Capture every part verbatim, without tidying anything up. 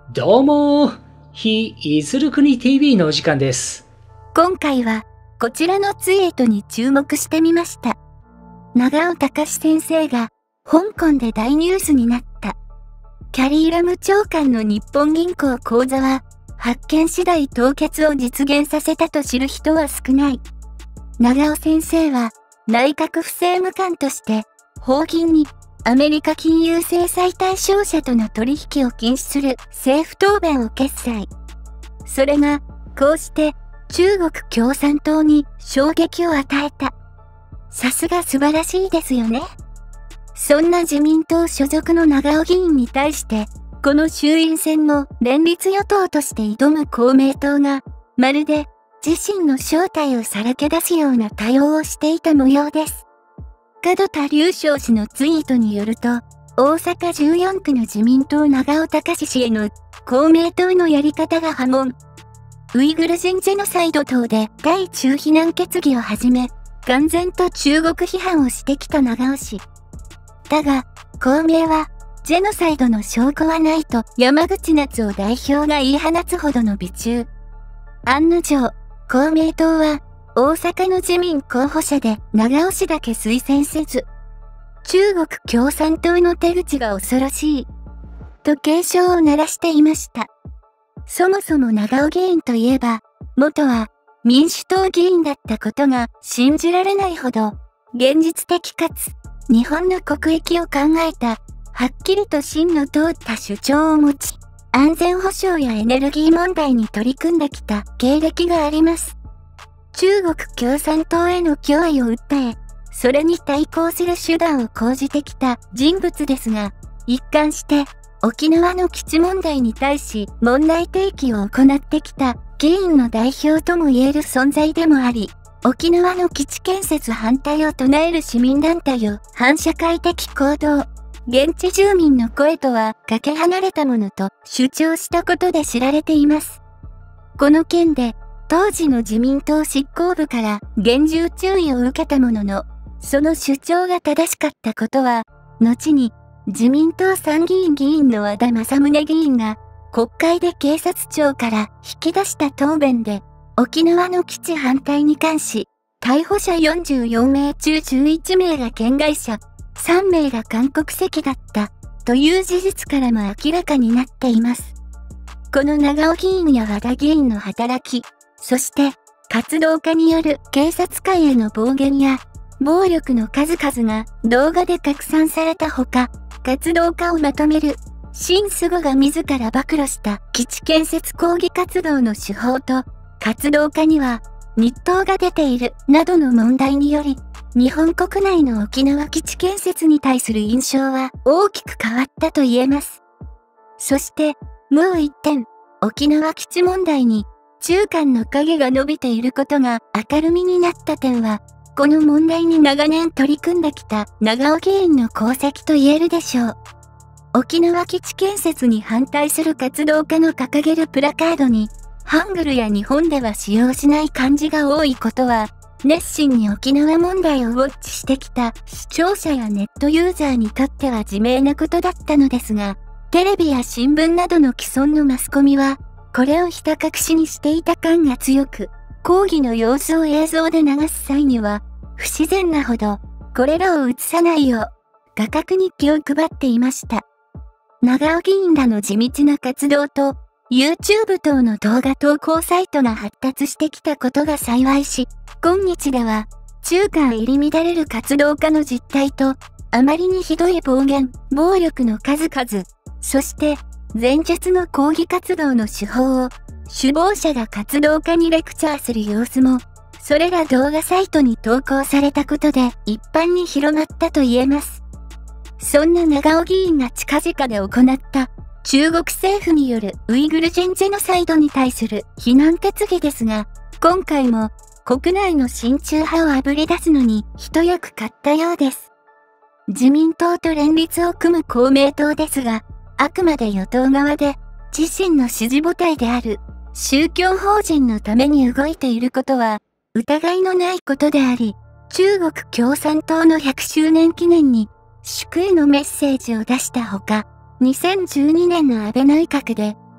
どうもー、ひいずる国 ティーブイ のお時間です。 今回はこちらのツイートに注目してみました。長尾隆先生が香港で大ニュースになった。キャリー・ラム長官の日本銀行口座は発見次第凍結を実現させたと知る人は少ない。長尾先生は内閣府政務官として法銀にアメリカ金融制裁対象者との取引を禁止する政府答弁を決裁。それがこうして中国共産党に衝撃を与えた。さすが素晴らしいですよね。そんな自民党所属の長尾議員に対して、この衆院選も連立与党として挑む公明党が、まるで自身の正体をさらけ出すような対応をしていた模様です。門田隆翔氏のツイートによると、大阪じゅうよんくの自民党長尾隆氏への公明党のやり方が波紋。ウイグル人ジェノサイド等で対中非難決議をはじめ、完全と中国批判をしてきた長尾氏。だが、公明は、ジェノサイドの証拠はないと山口夏夫代表が言い放つほどの美中。案の定、公明党は、大阪の自民候補者で長尾氏だけ推薦せず、中国共産党の手口が恐ろしい、と警鐘を鳴らしていました。そもそも長尾議員といえば、元は民主党議員だったことが信じられないほど、現実的かつ、日本の国益を考えた、はっきりと芯の通った主張を持ち、安全保障やエネルギー問題に取り組んできた経歴があります。中国共産党への脅威を訴え、それに対抗する手段を講じてきた人物ですが、一貫して沖縄の基地問題に対し問題提起を行ってきた議員の代表とも言える存在でもあり、沖縄の基地建設反対を唱える市民団体を反社会的行動、現地住民の声とはかけ離れたものと主張したことで知られています。この件で、当時の自民党執行部から厳重注意を受けたものの、その主張が正しかったことは、後に自民党参議院議員の和田政宗議員が国会で警察庁から引き出した答弁で、沖縄の基地反対に関し、逮捕者よんじゅうよんめい中じゅういちめいが県外者、さんめいが韓国籍だった、という事実からも明らかになっています。この長尾議員や和田議員の働き、そして活動家による警察官への暴言や暴力の数々が動画で拡散されたほか、活動家をまとめる新菅が自ら暴露した基地建設抗議活動の手法と、活動家には日当が出ているなどの問題により、日本国内の沖縄基地建設に対する印象は大きく変わったと言えます。そして、もう一点、沖縄基地問題に中間の影が伸びていることが明るみになった点は、この問題に長年取り組んできた長尾議員の功績と言えるでしょう。沖縄基地建設に反対する活動家の掲げるプラカードに、ハングルや日本では使用しない漢字が多いことは、熱心に沖縄問題をウォッチしてきた視聴者やネットユーザーにとっては自明なことだったのですが、テレビや新聞などの既存のマスコミは、これをひた隠しにしていた感が強く、抗議の様子を映像で流す際には、不自然なほど、これらを映さないよう、画角に気を配っていました。長尾議員らの地道な活動と、YouTube 等の動画投稿サイトが発達してきたことが幸いし、今日では、中間入り乱れる活動家の実態と、あまりにひどい暴言、暴力の数々、そして、前述の抗議活動の手法を、首謀者が活動家にレクチャーする様子も、それら動画サイトに投稿されたことで一般に広まったと言えます。そんな長尾議員が近々で行った中国政府によるウイグル人ジェノサイドに対する非難決議ですが、今回も国内の親中派をあぶり出すのに一役買ったようです。自民党と連立を組む公明党ですが、あくまで与党側で自身の支持母体である宗教法人のために動いていることは疑いのないことであり、中国共産党のひゃくしゅうねん記念に祝意のメッセージを出したほか、にせんじゅうにねんの安倍内閣で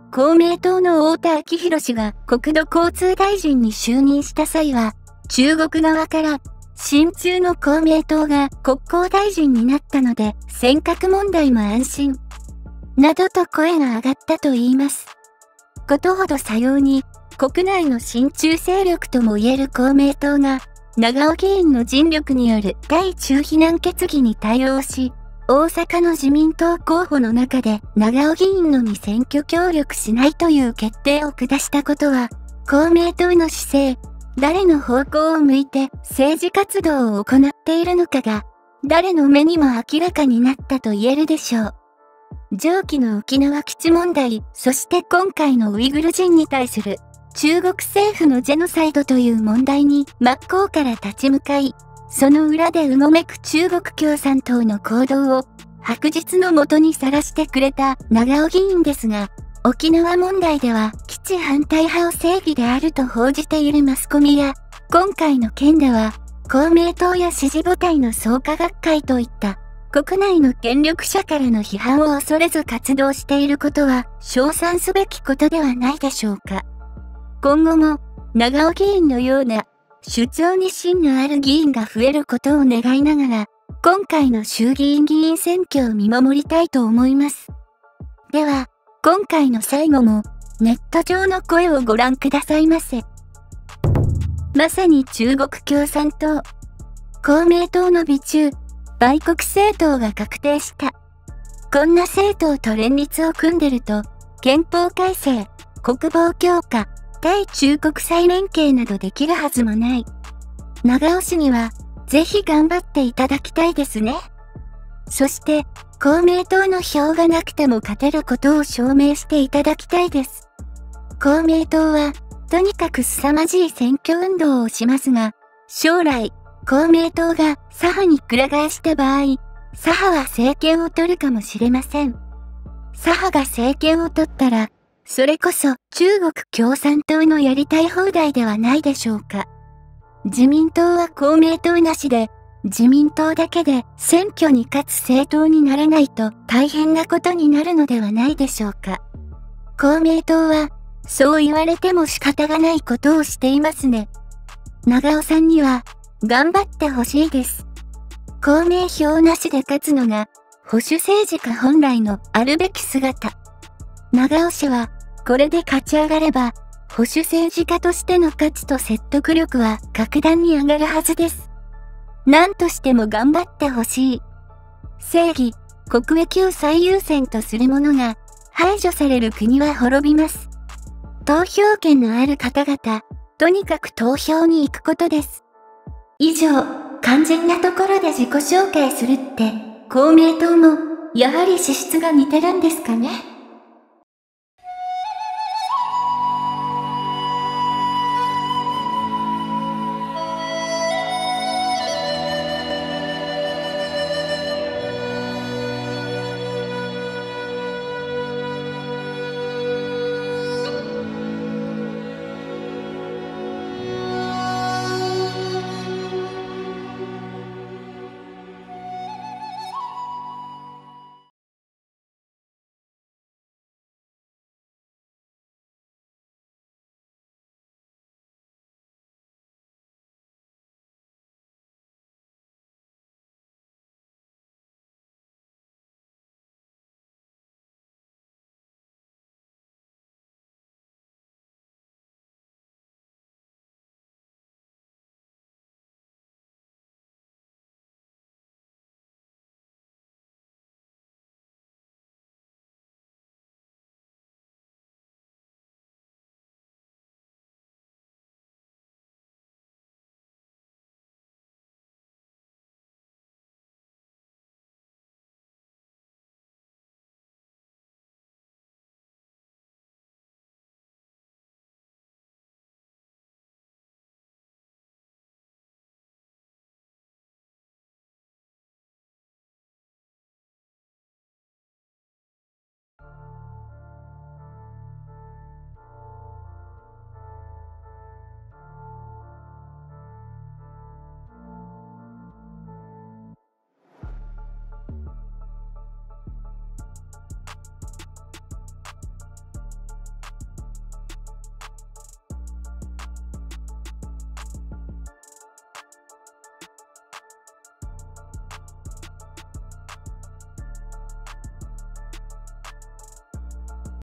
公明党の太田昭宏氏が国土交通大臣に就任した際は、中国側から、親中の公明党が国交大臣になったので、尖閣問題も安心。などと声が上がったと言います。ことほどさように、国内の親中勢力とも言える公明党が、長尾議員の尽力による対中非難決議に対応し、大阪の自民党候補の中で長尾議員のに選挙協力しないという決定を下したことは、公明党の姿勢、誰の方向を向いて政治活動を行っているのかが、誰の目にも明らかになったと言えるでしょう。上記の沖縄基地問題、そして今回のウイグル人に対する中国政府のジェノサイドという問題に真っ向から立ち向かい、その裏でうごめく中国共産党の行動を白日のもとにさらしてくれた長尾議員ですが、沖縄問題では基地反対派を正義であると報じているマスコミや、今回の件では公明党や支持母体の創価学会といった国内の権力者からの批判を恐れず活動していることは称賛すべきことではないでしょうか。今後も長尾議員のような主張に芯のある議員が増えることを願いながら、今回の衆議院議員選挙を見守りたいと思います。では、今回の最後もネット上の声をご覧くださいませ。まさに中国共産党。公明党の美中、売国政党が確定した。こんな政党と連立を組んでると、憲法改正、国防強化、対中国際連携などできるはずもない。長尾氏には、ぜひ頑張っていただきたいですね。そして、公明党の票がなくても勝てることを証明していただきたいです。公明党は、とにかく凄まじい選挙運動をしますが、将来、公明党が左派にくら替えした場合、左派は政権を取るかもしれません。左派が政権を取ったら、それこそ中国共産党のやりたい放題ではないでしょうか。自民党は公明党なしで、自民党だけで選挙に勝つ政党にならないと大変なことになるのではないでしょうか。公明党は、そう言われても仕方がないことをしていますね。長尾さんには、頑張ってほしいです。公明票なしで勝つのが、保守政治家本来のあるべき姿。長尾氏は、これで勝ち上がれば、保守政治家としての価値と説得力は格段に上がるはずです。何としても頑張ってほしい。正義、国益を最優先とする者が排除される国は滅びます。投票権のある方々、とにかく投票に行くことです。以上、肝心なところで自己紹介するって、公明党も、やはり資質が似てるんですかね。